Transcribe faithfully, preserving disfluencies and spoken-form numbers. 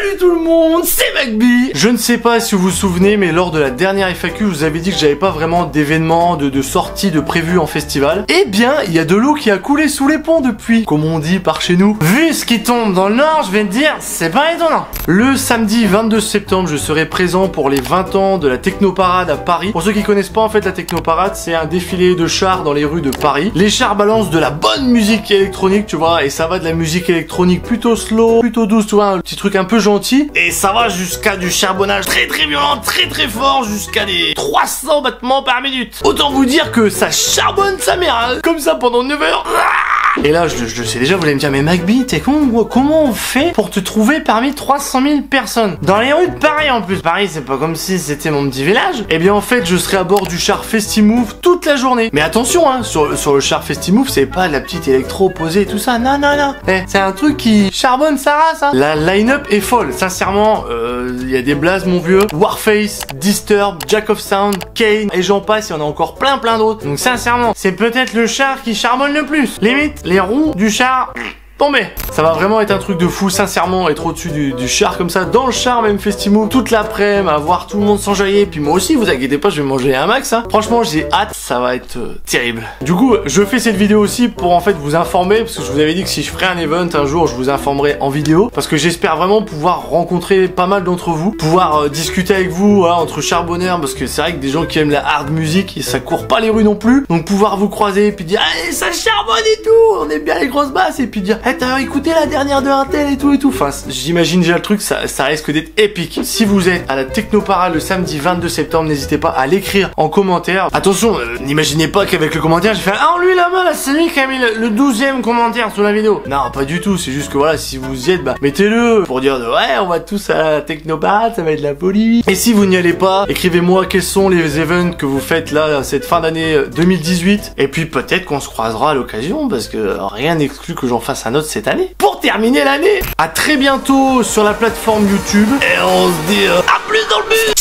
Salut tout le monde, c'est MacBee. Je ne sais pas si vous vous souvenez, mais lors de la dernière F A Q, je vous avais dit que j'avais pas vraiment d'événements, de, de sorties de prévues en festival. Eh bien, il y a de l'eau qui a coulé sous les ponts depuis, comme on dit par chez nous. Vu ce qui tombe dans le Nord, je vais te dire, c'est pas étonnant. Le samedi vingt-deux septembre, je serai présent pour les vingt ans de la Technoparade à Paris. Pour ceux qui connaissent pas, en fait, la Technoparade, c'est un défilé de chars dans les rues de Paris. Les chars balancent de la bonne musique électronique, tu vois, et ça va de la musique électronique plutôt slow, plutôt douce, tu vois, un petit truc un peu gentil, et ça va jusqu'à du charbonnage très très violent, très très fort, jusqu'à des trois cents battements par minute. Autant vous dire que ça charbonne sa mère, hein, comme ça pendant neuf heures. Et là, je, je sais déjà, vous allez me dire, mais MacBee, t'es con, comment on fait pour te trouver parmi trois cent mille personnes dans les rues de Paris en plus? Paris, c'est pas comme si c'était mon petit village. Eh bien, en fait, je serai à bord du char Festimove toute la journée. Mais attention, hein, sur, sur le char Festimove, c'est pas la petite électro posée et tout ça. Non, non, non. Eh, c'est un truc qui charbonne sa race, hein. La line-up est folle. Sincèrement, il euh, y a des blazes, mon vieux. Warface, Disturb, Jack of Sound, Kane, et j'en passe, il y en a encore plein, plein d'autres. Donc, sincèrement, c'est peut-être le char qui charbonne le plus. Limite, les roues du char tombées. Ça va vraiment être un truc de fou, sincèrement, être au-dessus du, du char comme ça, dans le char même Festimove, toute l'après-midi, à voir tout le monde s'enjailler. Puis moi aussi, vous inquiétez pas, je vais manger un max, hein. Franchement, j'ai hâte, ça va être euh, terrible. Du coup, je fais cette vidéo aussi pour en fait vous informer, parce que je vous avais dit que si je ferais un event un jour, je vous informerai en vidéo, parce que j'espère vraiment pouvoir rencontrer pas mal d'entre vous, pouvoir euh, discuter avec vous, voilà, entre charbonneurs, parce que c'est vrai que des gens qui aiment la hard music, ça court pas les rues non plus, donc pouvoir vous croiser, et puis dire, allez, ça charbonne et tout, on aime bien les grosses basses, et puis dire, hey, t'as écouté la dernière de un tel et tout et tout. Enfin, j'imagine déjà le truc, ça, ça risque d'être épique. Si vous êtes à la Technoparade le samedi vingt-deux septembre, n'hésitez pas à l'écrire en commentaire. Attention, euh, n'imaginez pas qu'avec le commentaire, j'ai fait ah lui là-bas, là, c'est lui qui a mis le, le douzième commentaire sous la vidéo. Non, pas du tout. C'est juste que voilà, si vous y êtes, bah mettez-le pour dire ouais, on va tous à la Technoparade, ça va être la folie. Et si vous n'y allez pas, écrivez-moi quels sont les events que vous faites là cette fin d'année deux mille dix-huit. Et puis peut-être qu'on se croisera à l'occasion, parce que rien n'exclut que j'en fasse un autre cette année. Pour terminer l'année, à très bientôt sur la plateforme YouTube. Et on se dit euh, à plus dans le bus.